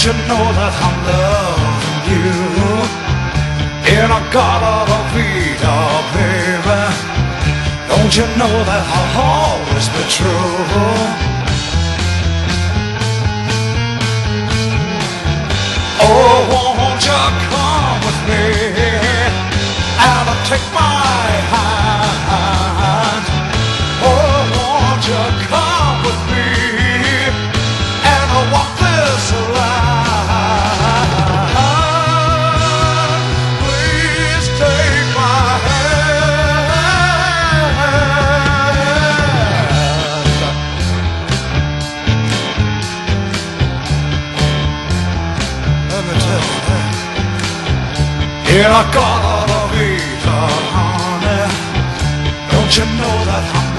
Don't you know that I'm loving you? In a Gala Vida, baby. Don't you know that I'll always be true? Oh, won't you come with me and take my hand? Oh, won't you come with me and walk this line? Please take my hand. Let me tell you that. Yeah, I got all of it, honey. Don't you know that I'm